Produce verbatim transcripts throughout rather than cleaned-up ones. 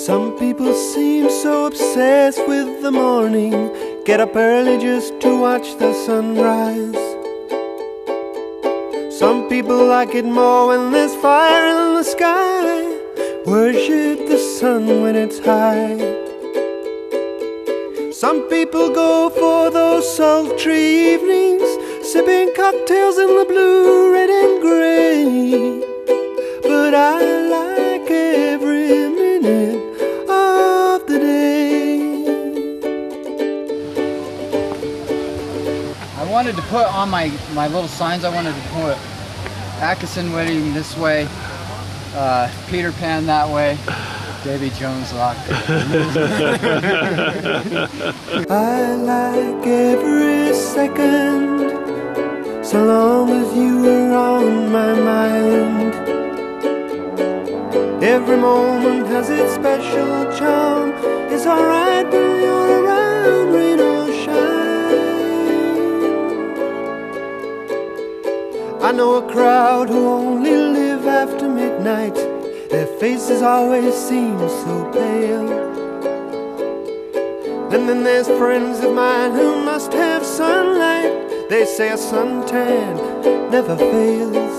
Some people seem so obsessed with the morning, get up early just to watch the sunrise. Some people like it more when there's fire in the sky, worship the sun when it's high. Some people go for those sultry evenings, sipping cocktails in the blue, red and grey. But I like every minute of the day. I wanted to put on my, my little signs, I wanted to put Atkinson Wedding this way, uh, Peter Pan that way, Davy Jones locked. I like every second, so long as you are on my mind. Every moment has its special charm. It's alright when you're around, rain or shine. I know a crowd who only live after midnight. Their faces always seem so pale. And then there's friends of mine who must have sunlight. They say a suntan never fails.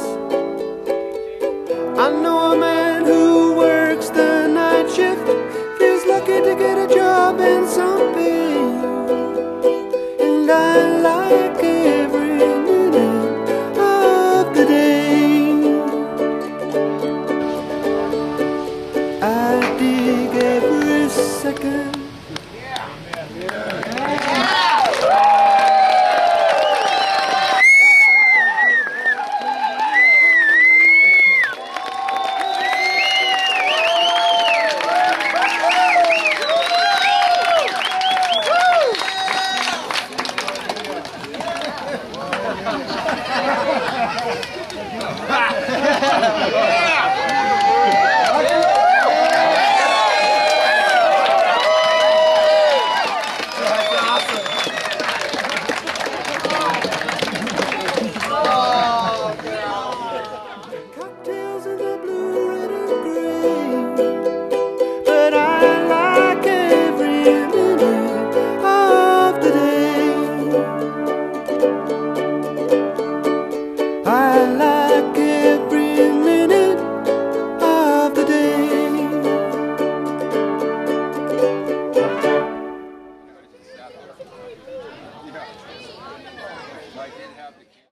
I know a man who works the night shift, feels lucky to get a job and some pay. And I like every minute of the day. I dig every second. Cocktails in the blue, red and grey, but I like every minute of the day. I like every minute of the day.